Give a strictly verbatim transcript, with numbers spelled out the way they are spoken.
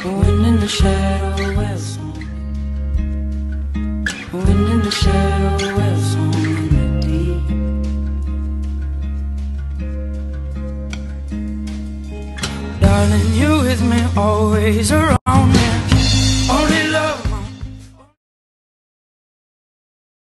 Wind in the shadow wails on me. Wind in the shadow wails on me deep. Darling, you with me, always around me.